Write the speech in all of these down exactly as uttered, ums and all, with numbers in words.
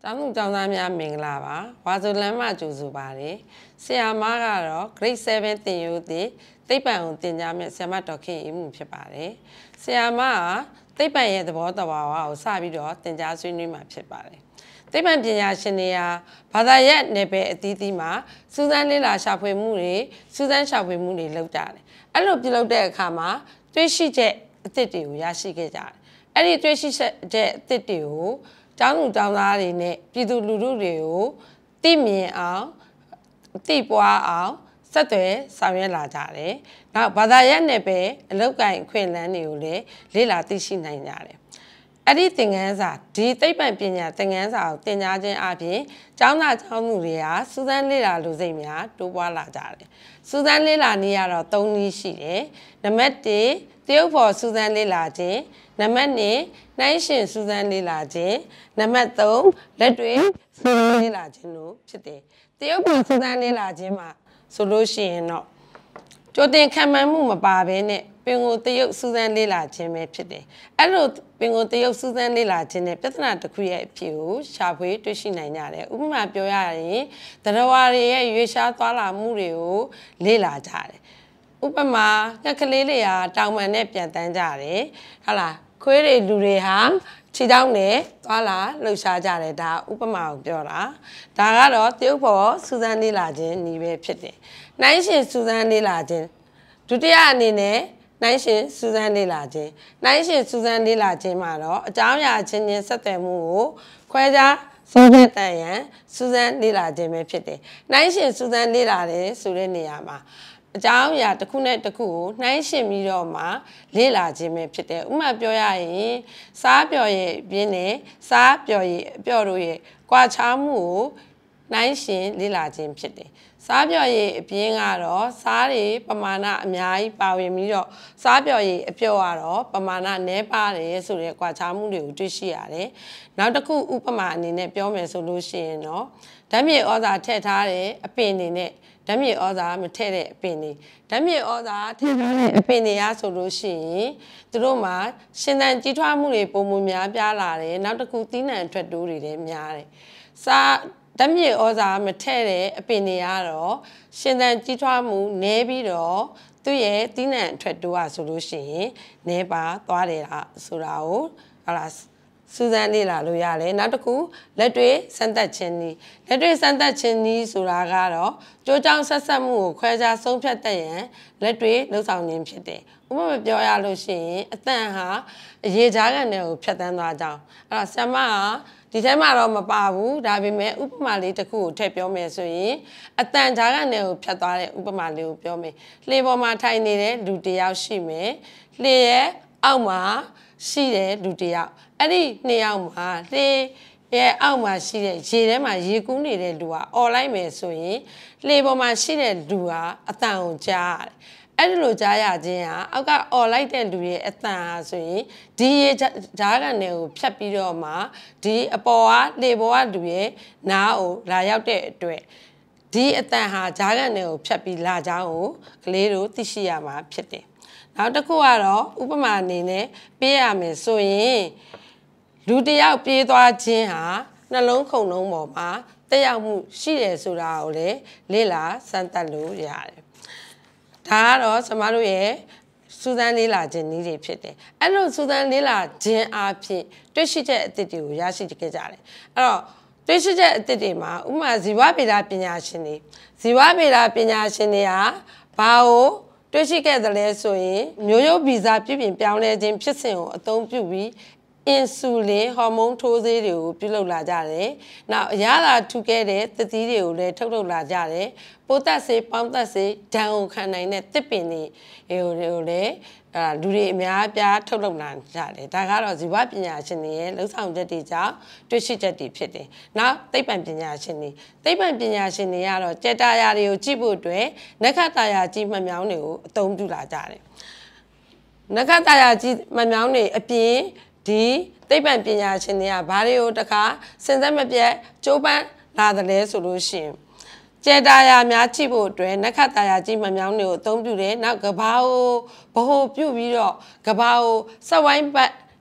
တောင်းကြောင်းသားများမင်္ဂလာပါဝါဆိုလမ်းမကျူစုပါတယ်ဆရာမကတော့ grade seven သင်ယူသည့်သိပ္ပံကိုသင်ကြားမယ့်ဆရာမဒေါ်ခင်အေးမှုဖြစ်ပါတယ်ဆရာမကသိပ္ပံရဲ့သဘောတဘာဝကိုစပြီးတော့သင်ကြားဆွေးနွေးမှာဖြစ်ပါတယ်သိပ္ပံပညာရှင်တွေကဘာသာရပ်နယ်ပယ်အသီးသီးမှာစူးစမ်းလေ့လာရှာဖွေမှုတွေစူးစမ်းရှာဖွေမှုတွေလုပ်ကြတယ်အဲ့လိုပြုလုပ်တဲ့အခါမှာတွေးရှိချက်အသစ်တွေကိုရရှိခဲ့ကြတယ်အဲ့ဒီတွေးရှိချက်အသစ်တွေကိုကျောင်းသူကျောင်းသားတွေနဲ့ပြည်သူလူထုတွေကိုသိမြင်အောင်သိပွားအောင်ဆက်သွယ်ဆောင်ရွက်လာကြတယ်။နောက်ဘာသာရပ်နဲ့ပဲအလောက်ကိုင်ခွင့်လန်းတွေကိုလည်းလေ့လာသိရှိနိုင်ကြတယ်။အဲ့ဒီသင်ခန်းစာဒီသိပ္ပံပညာသင်ခန်းစာကိုသင်ကြားခြင်းအပြင်ကျောင်းသားကျောင်းသူတွေကစူးစမ်းလေ့လာလူစိတ်များတိုးပွားလာကြတယ်။စူးစမ်းလေ့လာနည်းကတော့၃နည်းရှိတယ်။နံပါတ်၁တရုပ်ဖော်စူးစမ်းလေ့လာခြင်းနံပါတ်၂နှိုင်းရှင်စူးစမ်းလေ့လာခြင်းနံပါတ်၃လက်တွေ့စူးစမ်းလေ့လာခြင်းတို့ဖြစ်တယ်တရုပ်ဖော်စူးစမ်းလေ့လာခြင်းမှာဆိုလို့ရှိရင်တော့ကြိုတင်ခံမှန်းမှုမပါဘဲနဲ့ပင်ကိုတရုပ်စူးစမ်းလေ့လာခြင်းပဲဖြစ်တယ်အဲ့လိုပင်ကိုတရုပ်စူးစမ်းလေ့လာခြင်းနဲ့ပြဿနာတစ်ခုရဲ့အဖြစ်ကိုရှာဖွေတွေ့ရှိနိုင်ကြတယ်ဥပမာပြောရရင်သတ္တဝါတွေရဲ့ရွေးရှားသွားလာမှုတွေကိုလေ့လာကြတယ်ဥပမာငှက်ကလေးတွေဟာတောင်ပံနဲ့ပြန်တန်းကြတယ်ဟာလားခွေးတွေလူတွေဟာခြေထောက်နဲ့သွားလာလှုပ်ရှားကြတယ်ဒါဥပမာကိုပြောတာဒါကတော့တရုပ်ဖော်စူးစမ်းလေ့လာခြင်းနည်းပဲဖြစ်တယ်နှိုင်းရှင်စူးစမ်းလေ့လာခြင်းဒုတိယအနေနဲ့နှိုင်းရှင်စူးစမ်းလေ့လာခြင်းနှိုင်းရှင်စူးစမ်းလေ့လာခြင်းမှာတော့အကြောင်းအရာချင်းချင်းဆက်သွယ်မှုကိုခွဲခြားဆုံးဖြတ်တတ်ရန်စူးစမ်းလေ့လာခြင်းပဲဖြစ်တယ်နှိုင်းရှင်စူးစမ်းလေ့လာတယ်ဆိုတဲ့နေရာမှာအကြောင်းအရာတစ်ခုနဲ့တစ်ခုကိုနှိုင်းယှဉ်ပြီးတော့မှလေ့လာခြင်းပဲဖြစ်တယ်ဥပမာပြောရရင်စားပျော်ရည်ပြင်းနဲ့စားပျော်ရည်အပျော်တို့ရဲ့ကွာခြားမှုကိုနှိုင်းယှဉ်လေ့လာခြင်းဖြစ်တယ်စားပျော်ရည်အပြင်းကတော့စားတွေပမာဏအများကြီးပါဝင်ပြီးတော့စားပျော်ရည်အပျော်ကတော့ပမာဏနည်းပါတယ်ဆိုတဲ့ကွာခြားမှုတွေကိုတွေ့ရှိရတယ်နောက်တစ်ခုဥပမာအနေနဲ့ပြောမယ်ဆိုလို့ရှိရင်တော့ဓာတ်မြေဩဇာထည့်ထားတဲ့အပင်တွေနဲ့ဓာတ်မြေဩဇာမထည့်တဲ့အပင်တွေဓာတ်မြေဩဇာထည့်ထားတဲ့အပင်တွေရဆိုလို့ရှိရင်သူတို့မှာရှင်သန်ကြီးထွားမှုတွေပုံမများပြားလာတယ်နောက်တစ်ခုသီးနှံအထွက်တိုးတွေလည်းများတယ်စားဓာတ်မြေဩဇာမထည့်တဲ့အပင်တွေကတော့ရှင်သန်ကြီးထွားမှုနည်းပြီးတော့သူ့ရဲ့သီးနှံအထွက်တိုးရဆိုလို့ရှိရင်နည်းပါသွားတယ်လားဆိုတာကိုဟာလားစူးစမ်းလေ့လာလို့ရတယ်နောက်တစ်ခုလက်တွေ့စမ်းသပ်ခြင်းနည်းလက်တွေ့စမ်းသပ်ခြင်းနည်းဆိုတာကတော့ကြိုးကြောင်းဆက်ဆက်မှုကိုခွဲခြားဆုံးဖြတ်တတ်ရန်လက်တွေ့လှုပ်ဆောင်ခြင်းဖြစ်တယ်ဥပမာပြောရလို့ရှိရင်အတန်ဟာအရေးကြားကန်တွေကိုဖြတ်တန်းသွားကြအောင်အဲ့တော့ဆရာမကဒီထဲမှာတော့မပါဘူးဒါပေမဲ့ဥပမာလေးတစ်ခုကိုထည့်ပြောမယ်ဆိုရင်အတန်ကြားကန်တွေကိုဖြတ်သွားတဲ့ဥပမာလေးကိုပြောမယ်လှေပေါ်မှာထိုင်နေတဲ့လူတစ်ယောက်ရှိမယ်လှေရဲ့အောက်မှာရှိတဲ့လူတစ်ယောက်အဲ့ဒီနှစ်ယောက်မှာလှေရဲ့အောက်မှာရှိတဲ့ရေထဲမှာရေကူးနေတဲ့လူကအော်လိုက်မယ်ဆိုရင်လှေပေါ်မှာရှိတဲ့လူကအတန်ကိုကြားရတယ်အဲ့ဒီလိုကြားရခြင်းဟာအောက်ကအော်လိုက်တဲ့လူရဲ့အတန်ဟာဆိုရင်ဒီရေဓာတ်ကန်တွေကိုဖြတ်ပြီးတော့မှဒီအပေါ်ကလှေပေါ်ကလူရဲ့နားကိုလာရောက်တဲ့အတွက်ဒီအတန်ဟာဓာတ်ကန်တွေကိုဖြတ်ပြီးလာကြောင်းကိုကလေးတို့သိရှိရမှာဖြစ်တယ်နောက်တစ်ခုကတော့ဥပမာအနေနဲ့ပေးရမယ်ဆိုရင်လူတစ်ယောက်ပြေးသွားခြင်းဟာနှလုံးခုန်လုံးပေါ်မှာတက်ရောက်မှုရှိတယ်ဆိုတာကိုလည်းလေ့လာစမ်းသပ်လို့ရတယ်ဒါကတော့ကျမတို့ရဲ့စူးစမ်းလေ့လာခြင်းနည်းတွေဖြစ်တယ်အဲ့လိုစူးစမ်းလေ့လာခြင်းအဖြစ်တွေ့ရှိချက်အသစ်တွေကိုရရှိခဲ့ကြတယ်အဲ့တော့တွေ့ရှိချက်အသစ်တွေမှာဥပမာဇီဝဗေဒပညာရှင်တွေဇီဝဗေဒပညာရှင်တွေကဘာကိုတွေ့ရှိခဲ့တယ်လဲဆိုရင်မျိုးရိုးဗီဇပြုပြင်ပြောင်းလဲခြင်းဖြစ်စဉ်ကိုအသုံးပြုပြီးအင်ဆူလင်ဟော်မုန်းထိုးဆေးတွေကိုပြုလုပ်လာကြတယ်။နောက်အရသာထူခဲ့တဲ့သတိတွေကိုလည်းထုတ်လုပ်လာကြတယ်။ပိုးသက်ဆေးပေါင်းသက်ဆေးဒဏ်ကိုခံနိုင်တဲ့တစ်ပင်တွေကိုလည်းအဲလူတွေအများအပြားထုတ်လုပ်လာကြတယ်။ဒါကတော့ဇီဝပညာရှင်တွေရဲ့လှုပ်ဆောင်ချက်တွေကြောင့်တွေ့ရှိချက်တွေဖြစ်တယ်။နောက်သိပ္ပံပညာရှင်တွေသိပ္ပံပညာရှင်တွေကတော့ကြက်တာယာတွေကိုကြည့်ဖို့အတွက်နက္ခတ္တယာကြီးမှတ်မြောင်းတွေကိုအသုံးပြုလာကြတယ်။နက္ခတ္တယာကြီးမှတ်မြောင်းတွေအပြင်ဒီသိပ္ပံပညာရှင်တွေကဘာတွေကိုတခါစဉ်ဆက်မပြတ်ကြိုးပမ်းလာတယ်လဲဆိုလို့ရှိရင်ကျဲတာယာများကြည့်ဖို့အတွက်နက္ခတ္တယာကြီးမှမြောင်းတွေကိုအသုံးပြုတယ်နောက်ကဘာကိုဘ ਹੁ ပြုတ်ပြီးတော့ကဘာကိုစက်ဝိုင်းပတ်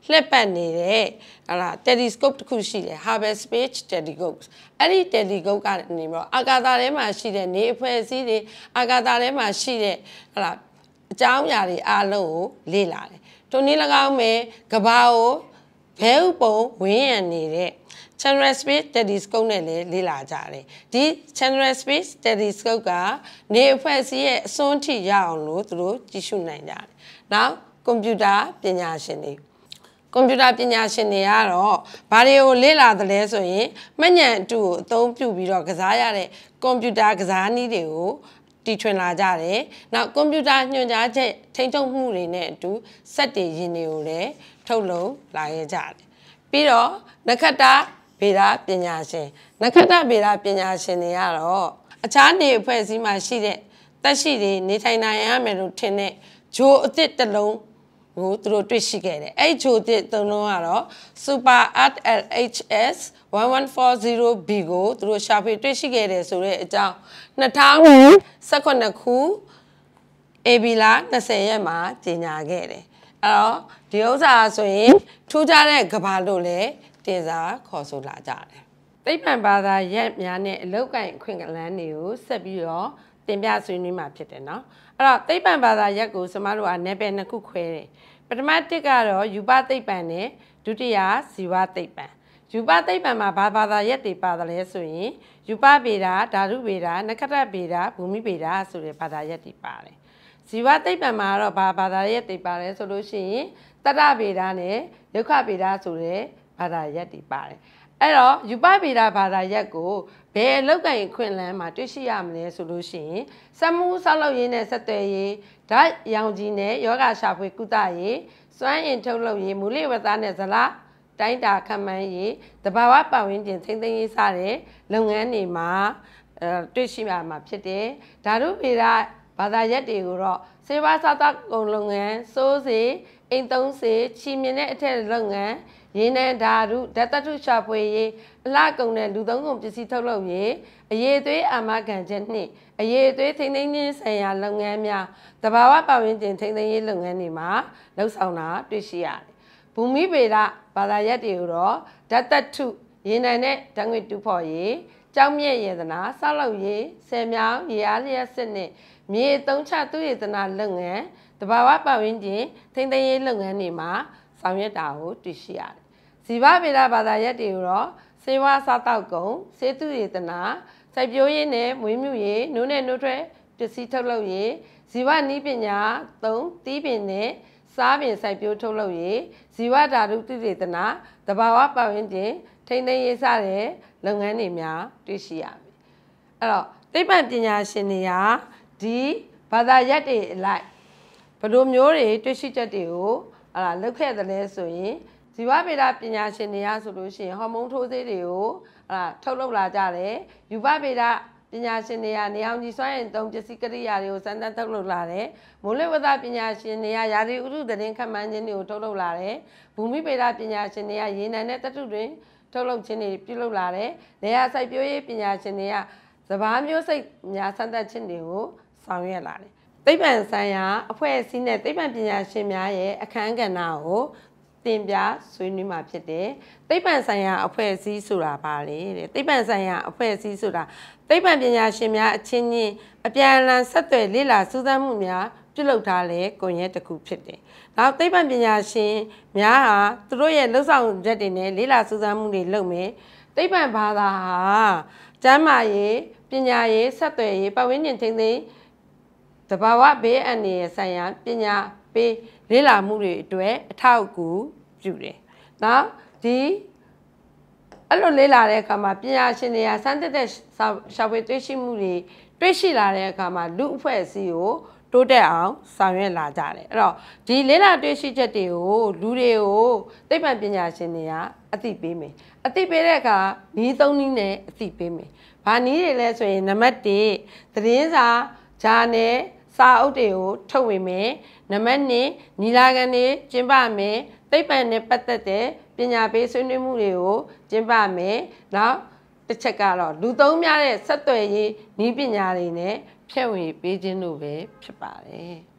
လှည့်ပတ်နေတဲ့ဟာလား telescope တစ်ခုရှိတယ် Hubble Space Telescope အဲ့ဒီ telescope ကနေပြီးတော့အာကာသထဲမှာရှိတဲ့နေအဖွဲ့အစည်းတွေအာကာသထဲမှာရှိတဲ့ဟာလားအကြောင်းအရာတွေအားလုံးကိုလေ့လာတယ်ထိုနည်း၎င်းပဲကမ္ဘာကိုဘဲဥပုံဝင်းရံနေတဲ့ Chandra Space Telescope နဲ့လည်းလေ့လာကြတယ်ဒီ Chandra Space Telescope ကနေအဖွဲ့အစည်းရဲ့အစွန်းထိရအောင်လို့သူတို့ကြည့်ရှုနိုင်ကြတယ်နောက်ကွန်ပျူတာပညာရှင်တွေကွန်ပျူတာပညာရှင်တွေကတော့ဘာတွေကိုလေ့လာတယ်လဲဆိုရင်မှတ်ဉာဏ်အတူကိုအသုံးပြုပြီးတော့ကစားရတဲ့ကွန်ပျူတာကစားနည်းတွေကိုတီထွင်လာကြတယ်။နောက်ကွန်ပျူတာညွှန်ကြားချက်ထိန်းချုပ်မှုတွေနဲ့အတူစက်တွေရင်တွေကိုလည်းထုတ်လုပ်လာခဲ့ကြတယ်။ပြီးတော့နက္ခတ္တဗေဒပညာရှင်နက္ခတ္တဗေဒပညာရှင်တွေကတော့အခြားနေအဖွဲ့အစည်းမှာရှိတဲ့သက်ရှိတွေနေထိုင်နိုင်ရမယ်လို့ထင်တဲ့ဂျိုအသစ်တစ်လုံးကိုသူတို့တွေ့ရှိခဲ့တယ်အဲ့ဂျိုတစ်သုံးလုံးကတော့ Super Earth L H S one one four zero b ကိုသူတို့ရှာဖွေတွေ့ရှိခဲ့တယ်ဆိုတဲ့အကြောင်းtwo thousand sevenခုဧပြီလtwentyရက်မှာကြေညာခဲ့တယ်အဲ့တော့ဒီဥစ္စာဆိုရင်ထူးခြားတဲ့ကမ္ဘာလို့လည်းတင်စားခေါ်ဆိုလာကြတယ်သိပ္ပံဘာသာရက်များနဲ့အလောက်ကိုင်အခွင့်အလမ်းတွေကိုဆက်ပြီးတော့တင်ပြဆွေးနွေးမှာဖြစ်တယ်နော်အဲ့တော့သိပ္ပံဘာသာရက်ကိုကျမတို့ကနယ်ပယ်နှစ်ခုခွဲတယ်ပထမတစ်ကတော့ယူပသိပ္ပံနဲ့ဒုတိယဇီဝသိပ္ပံယူပသိပ္ပံမှာဘာဘာသာရက်တွေပါတယ်လဲဆိုရင်ယူပဗေဒဓာတုဗေဒနက္ခတ္တဗေဒဘူမိဗေဒဆိုတဲ့ဘာသာရက်တွေပါတယ်ဇီဝသိပ္ပံမှာတော့ဘာဘာသာရက်တွေပါတယ်ဆိုလို့ရှိရင်တတ္တဗေဒနဲ့ယုခဗေဒဆိုတဲ့ဘာသာရက်တွေပါတယ်အဲ့တော့ယူပဗေဒဘာသာရက်ကိုဘယ်အလောက်ကင်ခွင့်လန်းမှာတွေ့ရှိရမလဲဆိုလို့ရှိရင်စမှုဆောက်လုပ်ရေးနဲ့ဆက်သွယ်ရေးဓာတ်ရောင်ကြီးနဲ့ယောဂရှာဖွေကုသရေးစွမ်းအင်ထုတ်လုပ်ရေးမူလဝတ္တနဲ့ဇလားတိုင်းတာခန့်မှန်းရေးတဘာဝပတ်ဝန်းကျင်ထိန်းသိမ်းရေးစတဲ့လုပ်ငန်းတွေမှာအဲတွေ့ရှိရမှာဖြစ်တယ်ဓာတုဗေဒဘာသာရက်တွေကိုတော့စေဝါစားသောက်ကုန်လုပ်ငန်းစိုးစေအိမ်သုံးစေချီမြင့်တဲ့အထက်လုပ်ငန်းရင်းနှံဓာတုဓာတ်သတ္တုရှာဖွေရေးအလှကုန်တဲ့လူသုံးကုန်ပစ္စည်းထုတ်လုပ်ရေးအရေးသွေးအာမခံချက်နှင့်အရေးသွေးထိန်းသိမ်းခြင်းဆိုင်ရာလုပ်ငန်းများတဘာဝပတ်ဝန်းကျင်ထိန်းသိမ်းရေးလုပ်ငန်းတွေမှာလှုပ်ဆောင်တာတွေ့ရှိရတယ်။ဘူမိဗေဒဘာသာရပ်တွေကိုတော့ဓာတ်သတ္တုရင်းနှံတဲ့ဓာတ်ငွေ့တူဖော်ရေးကြောင်းမြင့်ရတနာဆောက်လုပ်ရေးဆယ်မြောင်းရေအားလျက်စစ်နဲ့မြေသုံးချသူရတနာလုပ်ငန်းတဘာဝပတ်ဝန်းကျင်ထိန်းသိမ်းရေးလုပ်ငန်းတွေမှာဆောင်ရွက်တာကိုတွေ့ရှိရတယ်။ဇီဝဗေဒဘာသာရပ်တွေကိုတော့စေဝါစားတောက်ကုန်စေတုရတနာစိုက်ပျိုးရေးနဲ့မွေးမြူရေးနိုးနဲ့နိုးထွက်ပစ္စည်းထုတ်လုပ်ရေးဇီဝနည်းပညာသုံးတီးပင်နဲ့စားပင်စိုက်ပျိုးထုတ်လုပ်ရေးဇီဝဓာတုတိရတနာတဘာဝပတ်ဝန်းကျင်ထိန်းသိမ်းရေးစတဲ့လုပ်ငန်းတွေများတွေ့ရှိရမယ်။အဲ့တော့သိပ္ပံပညာရှင်တွေကဒီဘာသာရပ်တွေအလိုက်ဘယ်လိုမျိုးတွေတွေ့ရှိချက်တွေကိုအဲ့ဒါလုပ်ခဲ့တယ်လဲဆိုရင်ဇီဝဗေဒပညာရှင်တွေကဆိုလို့ရှိရင်ဟော်မုန်းထိုးဆေးတွေကိုအဲ့ဒါထုတ်လုပ်လာကြတယ်။ယူပဗေဒပညာရှင်တွေကနေအောင်ကြီးစွမ်းရင်သုံးပစ္စည်းကိရိယာတွေကိုစမ်းသပ်ထုတ်လုပ်လာတယ်။မိုးလေဝသပညာရှင်တွေကယာရီဥတုသတင်းခန့်မှန်းခြင်းတွေကိုထုတ်လုပ်လာတယ်။ဘူမိဗေဒပညာရှင်တွေကရေနံနဲ့သတ္တုတွေထုတ်လုပ်ခြင်းတွေပြုလုပ်လာတယ်။နေရာစိုက်ပျိုးရေးပညာရှင်တွေကစဘာမျိုးစိတ်များစမ်းသပ်ခြင်းတွေကိုဆောင်ရွက်လာတယ်။သိပ္ပံဆိုင်ရာအဖွဲ့အစည်းနဲ့သိပ္ပံပညာရှင်များရဲ့အခန်းကဏ္ဍကိုတင်ပြဆွေးနွေးမှာဖြစ်တယ်။သိပ္ပံဆိုင်ရာအဖွဲ့အစည်းဆိုတာပါလေတဲ့။သိပ္ပံဆိုင်ရာအဖွဲ့အစည်းဆိုတာသိပ္ပံပညာရှင်များအချင်းချင်းအပြန်အလှန်ဆက်သွယ်လေ့လာစူးစမ်းမှုများပြုလုပ်ထားတဲ့ကွန်ရက်တစ်ခုဖြစ်တယ်။နောက်သိပ္ပံပညာရှင်များဟာသူတို့ရဲ့လှုပ်ဆောင်ချက်တွေနဲ့လေ့လာစူးစမ်းမှုတွေလုပ်မယ်။သိပ္ပံဘာသာဟာကျမ်းမာရေးပညာရေးဆက်သွယ်ရေးပတ်ဝန်းကျင်ထိန်းသိမ်းတဘာဝဘေးအန္တရာယ်ဆိုင်ရာပညာပေးလေ့လာမှုတွေအတွက်အထောက်အကူပြုတယ်။နောက်ဒီအဲ့လိုလေ့လာတဲ့အခါမှာပညာရှင်တွေကစမ်းသပ်တဲ့ရှာဖွေတွေ့ရှိမှုတွေတွေ့ရှိလာတဲ့အခါမှာလူအဖွဲ့အစည်းကိုတိုးတက်အောင်ဆောင်ရွက်လာကြတယ်။အဲ့တော့ဒီလေ့လာတွေ့ရှိချက်တွေကိုလူတွေကိုသိပ္ပံပညာရှင်တွေကအသိပေးမယ်။အသိပေးတဲ့အခါနီးသုံးနည်းနဲ့အသိပေးမယ်။ဘာနည်းတွေလဲဆိုရင်နံပါတ်oneသတင်းစာဂျာနယ်စာအုပ်တွေကိုထုတ်ဝေမယ်နံပါတ်twoနီလာခံတွေကျင်းပမယ်သိပ္ပံနဲ့ပတ်သက်တဲ့ပညာပေးဆွေးနွေးမှုတွေကိုကျင်းပမယ်နောက်တစ်ချက်ကတော့လူသုံးများတဲ့ဆက်သွယ်ရေးနည်းပညာတွေနဲ့ဖြန့်ဝေပေးခြင်းတို့ပဲဖြစ်ပါတယ်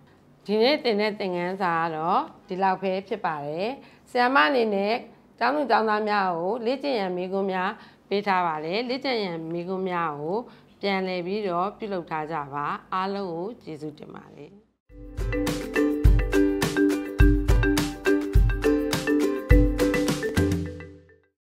ဒီနေ့သင်တဲ့သင်ခန်းစာကတော့ဒီလောက်ပဲဖြစ်ပါတယ်ဆရာမအနေနဲ့ကျောင်းသူကျောင်းသားများကိုလေ့ကျင့်ရန်မိကွန်းများပေးထားပါတယ်လေ့ကျင့်ရန်မိကွန်းများကိုပြန်လည်ပြီးတော့ပြုလုပ်ထားကြပါအားလုံးကိုကျေးဇူးတင်ပါတယ်